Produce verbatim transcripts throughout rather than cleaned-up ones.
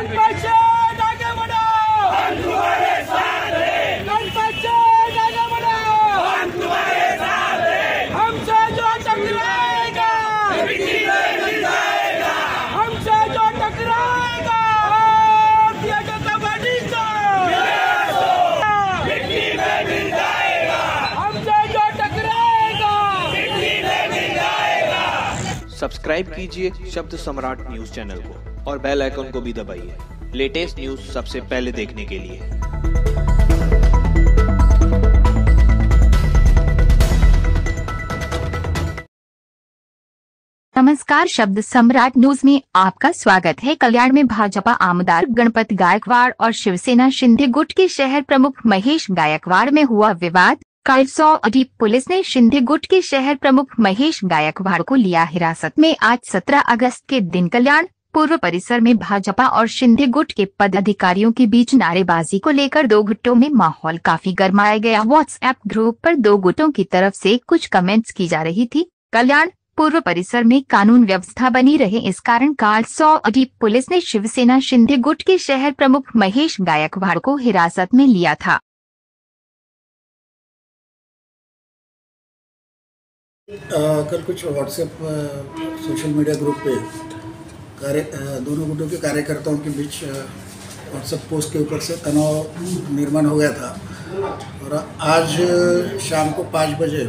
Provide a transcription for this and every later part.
गणपतचे जागे म्हणा, हम तुम्हारे साथ हैं। गणपतचे जागे म्हणा, हम तुम्हारे साथ हैं। हमसे जो टकराएगा मिट्टी में मिल जाएगा, हमसे जो टकराएगा भारतीय जनता पार्टी से मिट्टी में मिल जाएगा, हमसे जो टकराएगा मिट्टी में मिल जाएगा। सब्सक्राइब कीजिए शब्द सम्राट न्यूज चैनल को और बेल आइकन को भी दबाइए लेटेस्ट न्यूज सबसे पहले देखने के लिए। नमस्कार, शब्द सम्राट न्यूज में आपका स्वागत है। कल्याण में भाजपा आमदार गणपत गायकवाड़ और शिवसेना शिंदे गुट के शहर प्रमुख महेश गायकवाड़ में हुआ विवाद। कालसौअडी पुलिस ने शिंदे गुट के शहर प्रमुख महेश गायकवाड़ को लिया हिरासत में। आज सत्रह अगस्त के दिन कल्याण पूर्व परिसर में भाजपा और शिंदे गुट के पदाधिकारियों के बीच नारेबाजी को लेकर दो गुटों में माहौल काफी गर्माया गया। व्हाट्सएप ग्रुप पर दो गुटों की तरफ से कुछ कमेंट्स की जा रही थी। कल्याण पूर्व परिसर में कानून व्यवस्था बनी रहे, इस कारण कालसौअडी पुलिस ने शिवसेना शिंदे गुट के शहर प्रमुख महेश गायकवाड़ को हिरासत में लिया था। आ, कल कुछ व्हाट्सएप सोशल मीडिया ग्रुप पे कार्य दोनों गुटों के कार्यकर्ताओं के बीच व्हाट्सएप पोस्ट के ऊपर से तनाव निर्माण हो गया था और आज शाम को पाँच बजे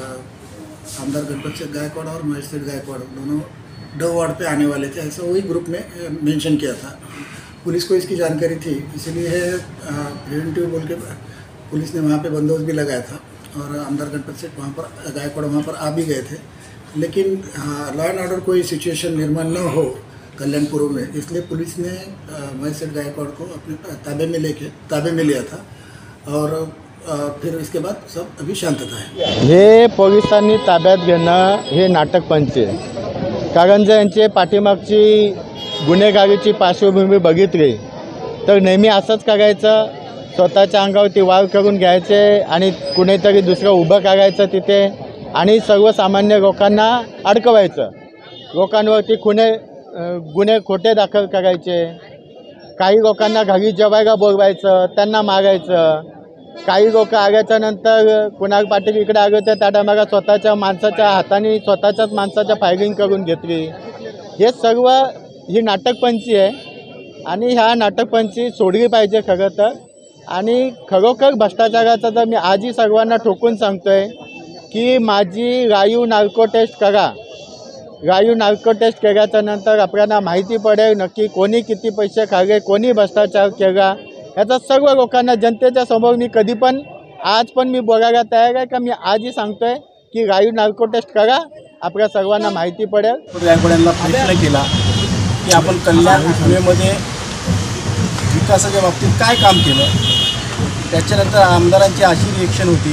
आमदार गणपत सिंह गायकवाड़ और महेश सिंह गायकवाड़ दोनों डव वार्ड पे आने वाले थे, ऐसा वही ग्रुप में मेंशन किया था। पुलिस को इसकी जानकारी थी, इसीलिए प्रिवेंटिव बोल के पुलिस ने वहाँ पे बंदोबस्त भी लगाया था और आमदार गणपत सिंह वहाँ पर गायकवाड़ वहाँ पर आ भी गए थे। लेकिन लॉ एंड ऑर्डर कोई सिचुएशन निर्माण न हो कल्याणपुर में, इसलिए पुलिस ने महेश सिंह गायकवाड़ को अपने ताबे में लेके ताबे में लिया था और फिर इसके बाद सब अभी शांतता है। हे पोलिसांनी ताब्यात घेणं हे नाटकपंच आहे, कारण जर यांचे पाठीमागची गुन्हेगारीची पार्श्वभूमी बघितली तर नेहमी असंच करायचं, स्वतःच्या अंगावरती वार करून घ्यायचे आणि कुणीतरी दुसरं उभं करायचं तिथे आणि सर्वसामान्य लोकांना अडकवायचं, लोकांवरती खुने गुन्हे खोटे दाखल करायचे, काही लोकांना घरी जेवायला बोलवायचं, त्यांना मारायचं। काही लोक आल्याच्या नंतर कुणाल पाटील इकडे आले होते त्या टायमाला स्वतःच्या माणसाच्या हाताने स्वतःच्याच माणसाच्या फायरिंग करून घेतली। हे सर्व ही नाटकपंची आहे आणि ह्या नाटकपंची सोडली पाहिजे खरं तर। आणि खरोखर भ्रष्टाचाराचा तर मी आजही सर्वांना ठोकून सांगतोय की माझी लाईव्ह नार्को टेस्ट करा, लाईव्ह नार्को टेस्ट केल्याच्या नंतर आपल्याला माहिती पडेल नक्की कोणी किती पैसे खाल्ले, कोणी भ्रष्टाचार केला, याचा सर्व लोकांना जनतेच्या समोर मी कधी पण आज पण मी बोलायला तयार आहे का मी आजही सांगतोय की लाईव्ह नार्को टेस्ट करा, आपल्या सर्वांना माहिती पडेल। गायकवाडांना प्रश्न केला की आपण कल्याण पुणेमध्ये विकासाच्या बाबतीत काय काम केलं, त्याच्यानंतर आमदारांची अशी रिएक्शन होती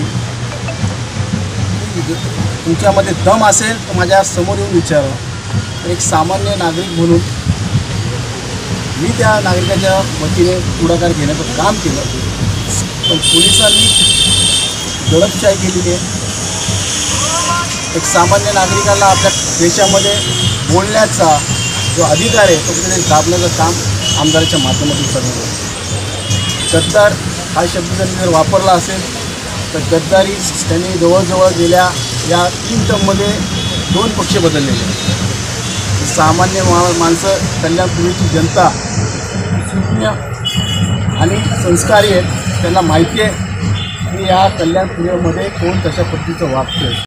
तुमच्यामध्ये दम असेल तर माझ्या समोर येऊन विचारा। तर एक सामान्य नागरिक म्हणून मी त्या नागरिकाच्या वतीने पुढाकार घेण्याचं काम केलं, पण पोलिसांनी दडपशाही केलेली आहे। एक सामान्य नागरिकाला आपल्या देशामध्ये बोलण्याचा जो अधिकार आहे तो कुठे दाबण्याचं काम आमदाराच्या माध्यमातून चालू आहे। गद्दार हा शब्द त्यांनी जर वापरला असेल तर गद्दारी त्यांनी जवळजवळ गेल्या या तीन टर्ममध्ये दोन पक्ष बदललेले आहेत। सामान्य मा माणसं कल्याणपुरीची जनता शून्य आणि संस्कारी आहेत, त्यांना माहिती आहे की या कल्याणपुरीमध्ये कोण कशा पद्धतीचं वागतं आहे।